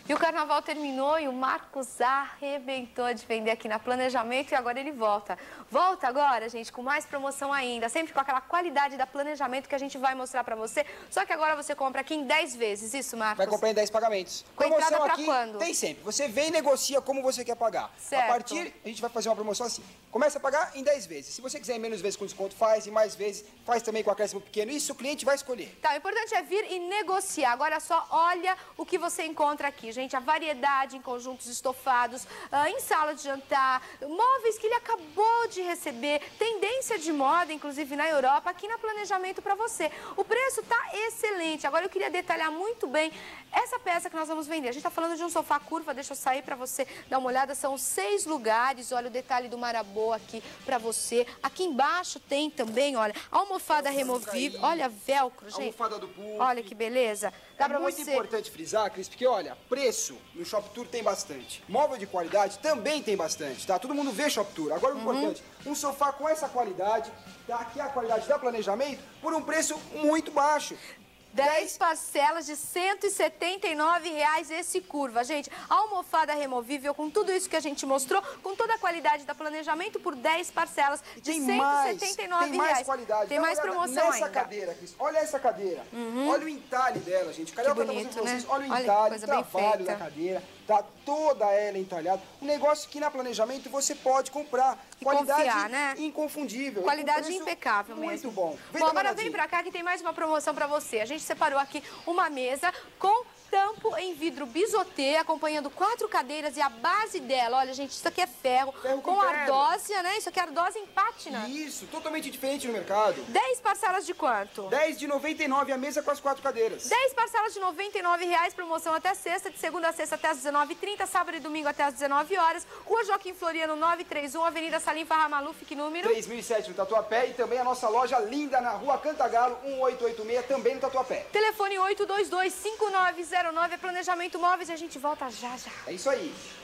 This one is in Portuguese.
E o carnaval terminou e o Marcos arrebentou de vender aqui na Planejamento e agora ele volta. Volta agora, gente, com mais promoção ainda, sempre com aquela qualidade da Planejamento que a gente vai mostrar pra você. Só que agora você compra aqui em 10 vezes, isso, Marcos? Vai comprar em 10 pagamentos. Com promoção entrada pra aqui quando? tem sempre. Você vem e negocia como você quer pagar. Certo. A partir, a gente vai fazer uma promoção assim. Começa a pagar em 10 vezes. Se você quiser em menos vezes com desconto, faz. E mais vezes, faz também com acréscimo pequeno. Isso o cliente vai escolher. Tá, o importante é vir e negociar. Agora só olha o que você encontra aqui, gente. A variedade em conjuntos estofados, em sala de jantar, móveis que ele acabou de receber, tendência de moda, inclusive na Europa, aqui na Planejamento para você. O preço tá excelente. Agora eu queria detalhar muito bem essa peça que nós vamos vender. A gente tá falando de um sofá curva, deixa eu sair para você dar uma olhada. São 6 lugares, olha o detalhe do Marabô aqui para você. Aqui embaixo tem também, olha, a almofada removível, olha, velcro, gente. Almofada do puff. Olha que beleza. Dá pra muito você... importante frisar, Cris, porque olha, preço no Shop Tour tem bastante. Móvel de qualidade também tem bastante, tá? Todo mundo vê Shop Tour. Agora o importante, um sofá com essa qualidade, tá? Aqui a qualidade da Planejamento, por um preço muito baixo. 10 parcelas de R$ 179 esse curva, gente. A almofada removível com tudo isso que a gente mostrou, com toda a qualidade da Planejamento por 10 parcelas de R$ 179 Tem mais qualidade. Tem mais promoção nessa ainda. Cadeira, Cris. Olha essa cadeira. Olha o entalhe dela, gente. O Carioca tá mostrando pra vocês. Olha o Olha, entalhe, coisa o bem trabalho feita. da cadeira. Tá toda ela entalhada. Um negócio que na Planejamento você pode comprar. E Qualidade confiar, né? inconfundível. Qualidade preço impecável muito mesmo. Bom. Bom, agora vem pra cá que tem mais uma promoção pra você. A gente separou aqui uma mesa com tampo em vidro bisotê, acompanhando 4 cadeiras e a base dela, olha, gente, isso aqui é ferro com ardósia, né? Isso aqui é ardósia em pátina. Isso, totalmente diferente no mercado. 10 parcelas de quanto? 10 de 99 a mesa com as 4 cadeiras. 10 parcelas de R$ 99, promoção até sexta, de segunda a sexta até às 19h30, sábado e domingo até às 19 horas. Rua Joaquim Floriano 931, Avenida Salim Farra Maluf, que número? 3007 no Tatuapé e também a nossa loja linda na Rua Cantagalo 1886, também no Tatuapé. Telefone 822-5909, é Planejamento Móveis e a gente volta já já. É isso aí.